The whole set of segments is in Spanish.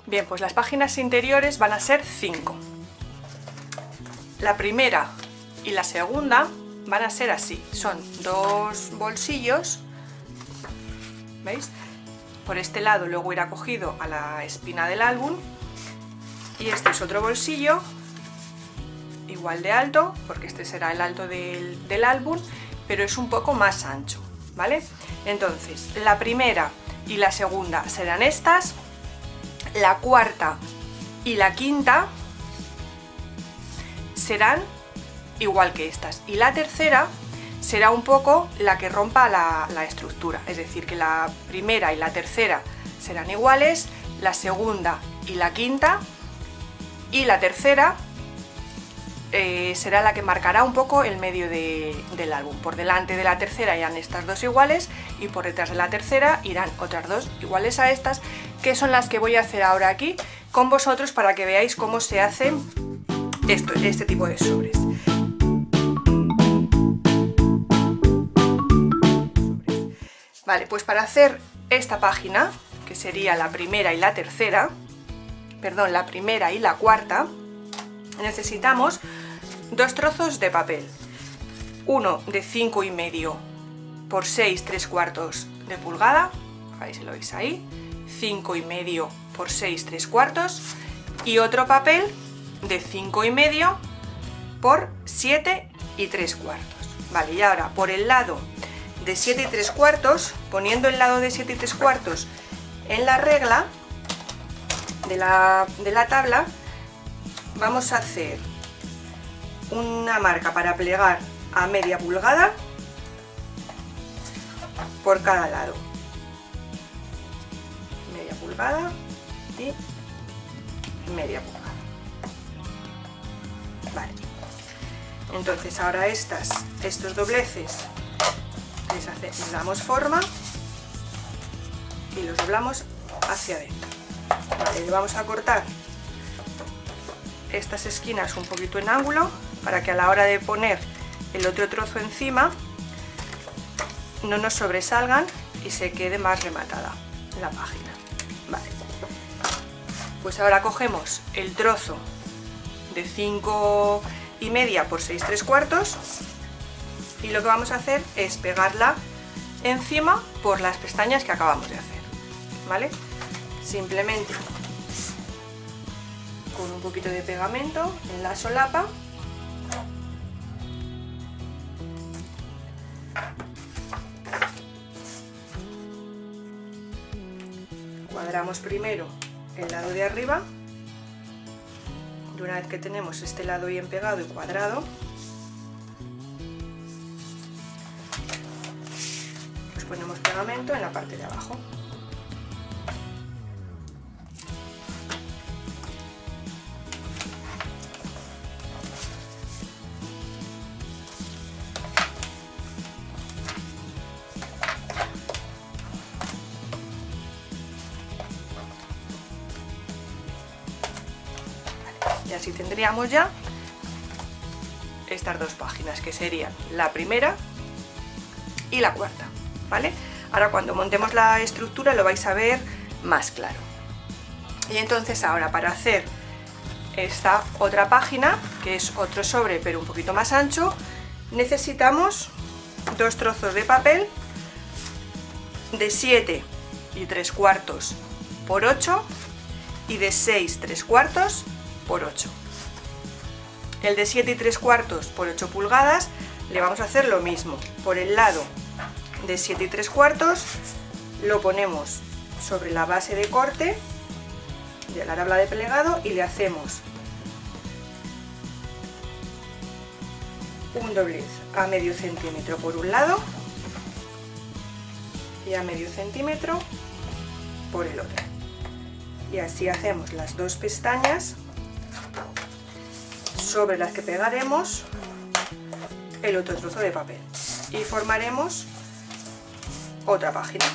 Bien, pues las páginas interiores van a ser 5. La primera y la segunda van a ser así, son 2 bolsillos, ¿veis? Por este lado luego irá cogido a la espina del álbum, y este es otro bolsillo igual de alto, porque este será el alto del álbum, pero es un poco más ancho, ¿vale? Entonces, la primera y la segunda serán estas, la cuarta y la quinta serán igual que estas, y la tercera será un poco la que rompa la estructura, es decir, que la primera y la tercera serán iguales, la segunda y la quinta, y la tercera será la que marcará un poco el medio del álbum. Por delante de la tercera irán estas dos iguales, y por detrás de la tercera irán otras dos iguales a estas, que son las que voy a hacer ahora aquí con vosotros para que veáis cómo se hace este tipo de sobres. Vale, pues para hacer esta página, que sería la primera y la tercera, perdón, la primera y la cuarta, necesitamos 2 trozos de papel, uno de 5,5 por 6 3/4 de pulgada, a ver si lo veis ahí, 5,5 por 6 3/4, y otro papel de 5,5 por 7 3/4. Vale, y ahora por el lado de 7 3/4, poniendo el lado de 7 3/4 en la regla de la tabla, vamos a hacer una marca para plegar a media pulgada por cada lado, media pulgada y media pulgada. Vale, entonces ahora estos dobleces les damos forma y los doblamos hacia adentro. Vale, le vamos a cortar estas esquinas un poquito en ángulo para que a la hora de poner el otro trozo encima no nos sobresalgan y se quede más rematada la página. Vale, pues ahora cogemos el trozo de 5,5 por 6 3/4 y lo que vamos a hacer es pegarla encima por las pestañas que acabamos de hacer, ¿vale? Simplemente con un poquito de pegamento en la solapa cuadramos primero el lado de arriba, y una vez que tenemos este lado bien pegado y cuadrado, pues ponemos pegamento en la parte de abajo. Y así tendríamos ya estas dos páginas, que serían la primera y la cuarta, ¿vale? Ahora cuando montemos la estructura lo vais a ver más claro. Y entonces ahora, para hacer esta otra página, que es otro sobre pero un poquito más ancho, necesitamos 2 trozos de papel de 7 3/4 por 8 y de 6 3/4 por 8. El de 7 3/4 por 8 pulgadas le vamos a hacer lo mismo. Por el lado de 7 3/4 lo ponemos sobre la base de corte de la tabla de plegado y le hacemos un doblez a medio centímetro por un lado y a medio centímetro por el otro. Y así hacemos las dos pestañas sobre las que pegaremos el otro trozo de papel y formaremos otra página.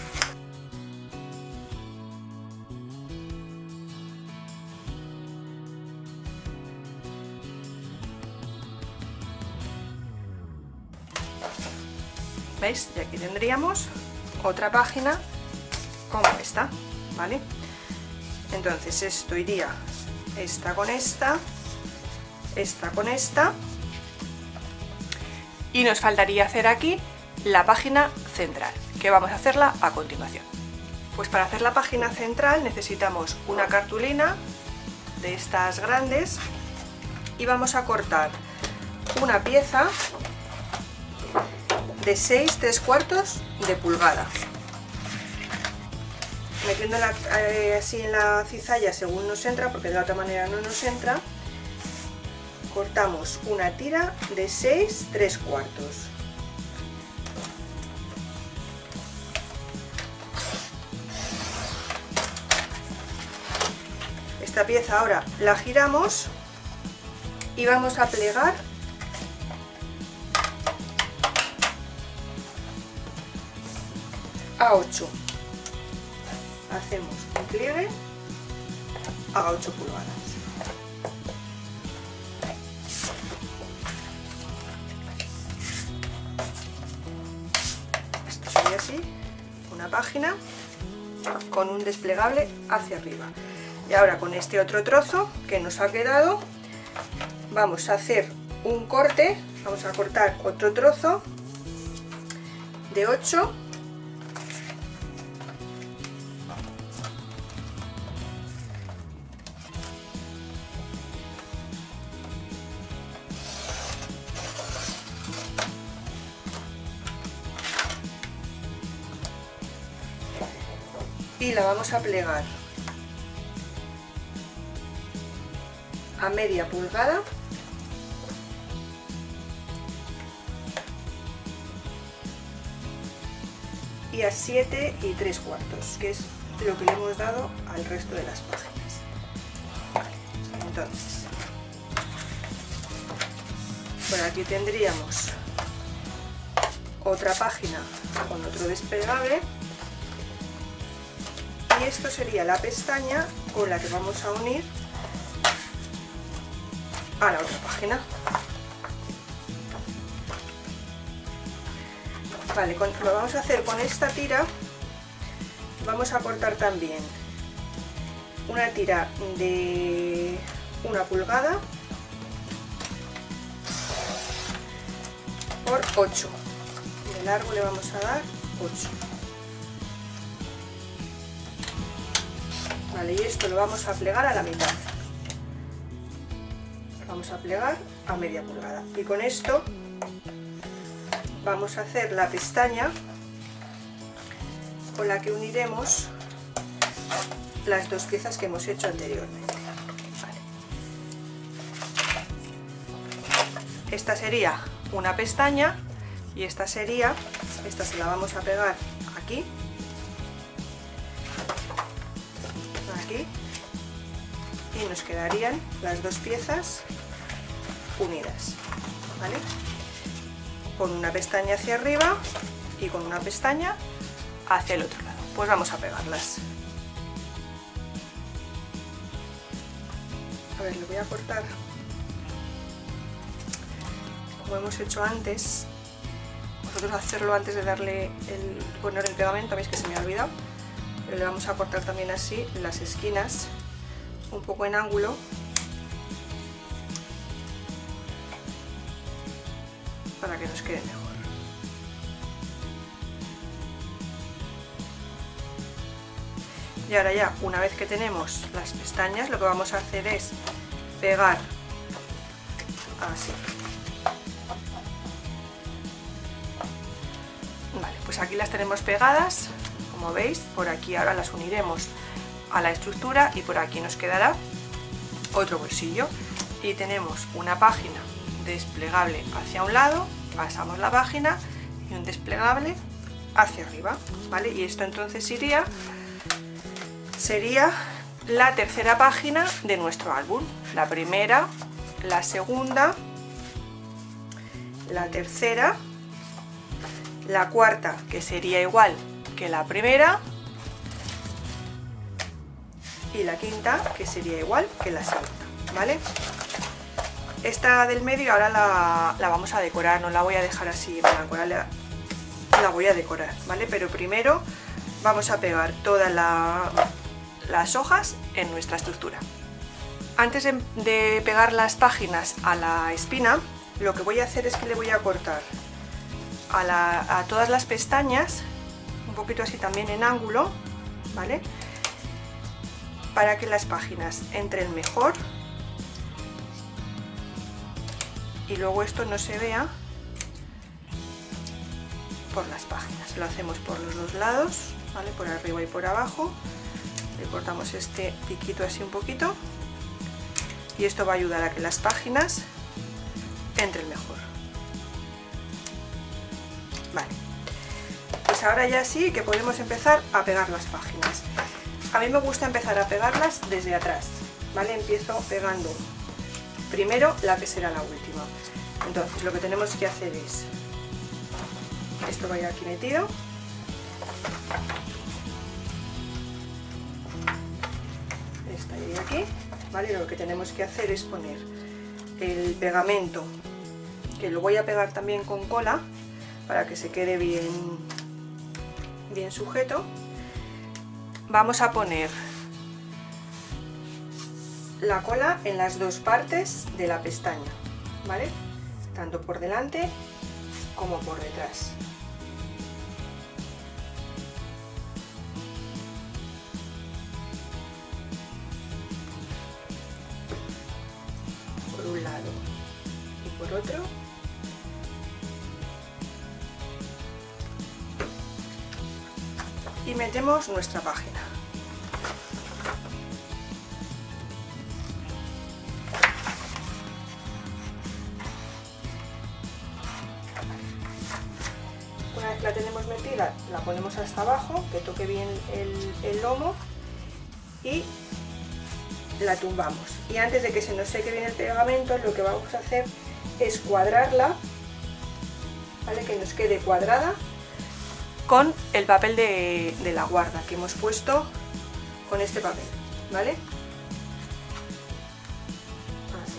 ¿Veis? Y aquí tendríamos otra página como esta, ¿vale? Entonces esto iría esta con esta, esta con esta, y nos faltaría hacer aquí la página central, que vamos a hacerla a continuación. Pues para hacer la página central necesitamos una cartulina de estas grandes y vamos a cortar una pieza de 6 3/4 de pulgada, metiéndola así en la cizalla según nos entra, porque de la otra manera no nos entra. Cortamos una tira de 6 3/4. Esta pieza ahora la giramos y vamos a plegar a 8. Hacemos un pliegue a 8 pulgadas. Esto sería así, una página con un desplegable hacia arriba. Y ahora con este otro trozo que nos ha quedado vamos a hacer un corte, vamos a cortar otro trozo de 8 y la vamos a plegar a media pulgada y a 7 3/4, que es lo que le hemos dado al resto de las páginas. Vale, entonces por aquí tendríamos otra página con otro desplegable y esto sería la pestaña con la que vamos a unir a la otra página. Vale, lo vamos a hacer con esta tira. Vamos a cortar también una tira de 1 pulgada por 8. De largo le vamos a dar 8. Vale, y esto lo vamos a plegar a la mitad. Vamos a plegar a media pulgada y con esto vamos a hacer la pestaña con la que uniremos las dos piezas que hemos hecho anteriormente. Vale. Esta sería una pestaña y esta se la vamos a pegar aquí, aquí, y nos quedarían las dos piezas unidas, ¿vale? Con una pestaña hacia arriba y con una pestaña hacia el otro lado. Pues vamos a pegarlas. A ver, le voy a cortar como hemos hecho antes. Vosotros hacerlo antes de poner el pegamento, veis que se me ha olvidado, pero le vamos a cortar también así las esquinas un poco en ángulo para que nos quede mejor. Y ahora ya, una vez que tenemos las pestañas, lo que vamos a hacer es pegar así. Vale, pues aquí las tenemos pegadas, como veis. Por aquí ahora las uniremos a la estructura y por aquí nos quedará otro bolsillo. Y tenemos una página desplegable hacia un lado, pasamos la página y un desplegable hacia arriba, ¿vale? Y esto entonces sería la tercera página de nuestro álbum. La primera, la segunda, la tercera, la cuarta, que sería igual que la primera, y la quinta, que sería igual que la segunda, ¿vale? Esta del medio ahora la vamos a decorar, no la voy a dejar así en blanco, la voy a decorar, ¿vale? Pero primero vamos a pegar toda la las hojas en nuestra estructura. Antes de pegar las páginas a la espina, lo que voy a hacer es que le voy a cortar a todas las pestañas, un poquito así también en ángulo, ¿vale? Para que las páginas entren mejor y luego esto no se vea por las páginas. Lo hacemos por los dos lados, ¿vale? Por arriba y por abajo. Le cortamos este piquito así un poquito y esto va a ayudar a que las páginas entren mejor. Vale, pues ahora ya sí que podemos empezar a pegar las páginas. A mí me gusta empezar a pegarlas desde atrás, ¿vale? Empiezo pegando primero la que será la última. Entonces lo que tenemos que hacer es, esto va a ir aquí metido, esta iría aquí, ¿vale? Lo que tenemos que hacer es poner el pegamento, que lo voy a pegar también con cola para que se quede bien sujeto. Vamos a poner la cola en las dos partes de la pestaña, ¿vale? Tanto por delante como por detrás. Por un lado y por otro. Y metemos nuestra página. Una vez que la tenemos metida, la ponemos hasta abajo, que toque bien el lomo y la tumbamos. Y antes de que se nos seque bien el pegamento, lo que vamos a hacer es cuadrarla, ¿vale? Que nos quede cuadrada con el papel de la guarda que hemos puesto con este papel, ¿vale? Así.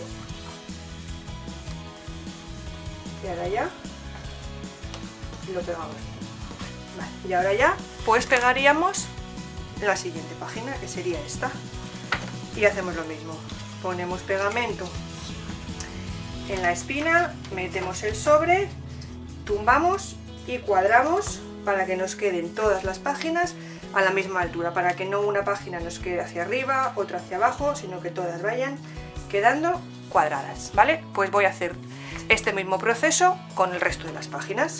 Y ahora ya lo pegamos. Vale. Y ahora ya pues pegaríamos la siguiente página, que sería esta, y hacemos lo mismo. Ponemos pegamento en la espina, metemos el sobre, tumbamos y cuadramos para que nos queden todas las páginas a la misma altura, para que no una página nos quede hacia arriba, otra hacia abajo, sino que todas vayan quedando cuadradas, ¿vale? Pues voy a hacer este mismo proceso con el resto de las páginas.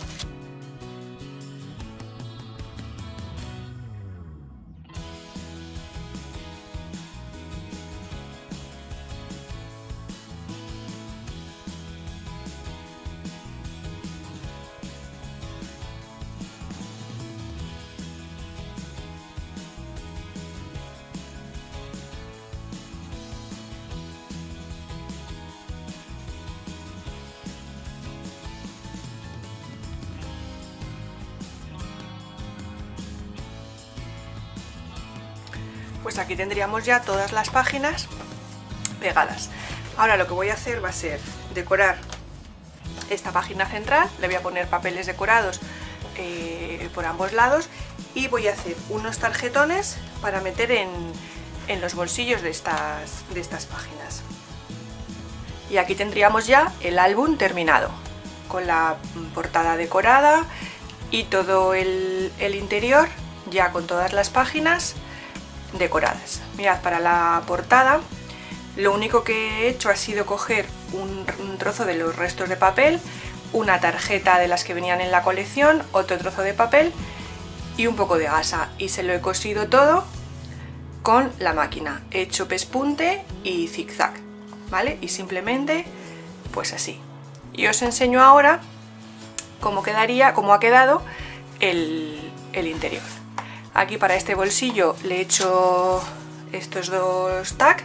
Pues aquí tendríamos ya todas las páginas pegadas. Ahora lo que voy a hacer va a ser decorar esta página central, le voy a poner papeles decorados por ambos lados y voy a hacer unos tarjetones para meter en los bolsillos de estas páginas. Y aquí tendríamos ya el álbum terminado, con la portada decorada y todo el interior ya con todas las páginas decoradas. Mirad, para la portada lo único que he hecho ha sido coger un trozo de los restos de papel, una tarjeta de las que venían en la colección, otro trozo de papel y un poco de gasa, y se lo he cosido todo con la máquina. He hecho pespunte y zigzag, ¿vale? Y simplemente pues así. Y os enseño ahora cómo quedaría, cómo ha quedado el interior. Aquí para este bolsillo le he hecho estos dos tags.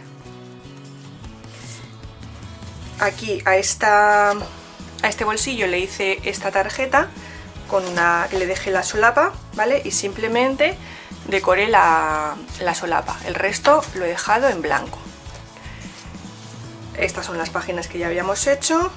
Aquí a este bolsillo le hice esta tarjeta que le dejé la solapa, ¿vale? Y simplemente decoré la solapa. El resto lo he dejado en blanco. Estas son las páginas que ya habíamos hecho.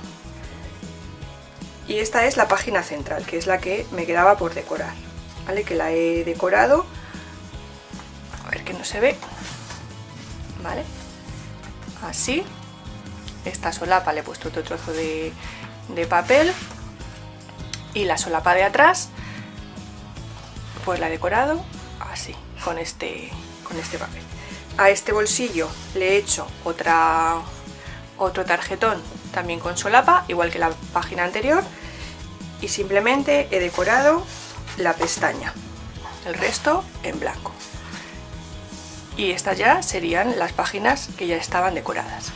Y esta es la página central, que es la que me quedaba por decorar, ¿vale? Que la he decorado. A ver que no se ve, ¿vale? Así. Esta solapa le he puesto otro trozo de papel, y la solapa de atrás pues la he decorado así, con este papel. A este bolsillo le he hecho otro tarjetón también con solapa, igual que la página anterior, y simplemente he decorado la pestaña, el resto en blanco. Y estas ya serían las páginas que ya estaban decoradas.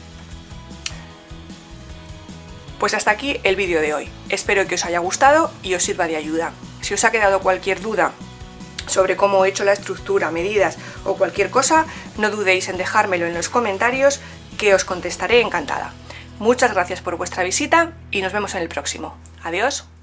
Pues hasta aquí el vídeo de hoy. Espero que os haya gustado y os sirva de ayuda. Si os ha quedado cualquier duda sobre cómo he hecho la estructura, medidas o cualquier cosa, no dudéis en dejármelo en los comentarios, que os contestaré encantada. Muchas gracias por vuestra visita y nos vemos en el próximo. Adiós.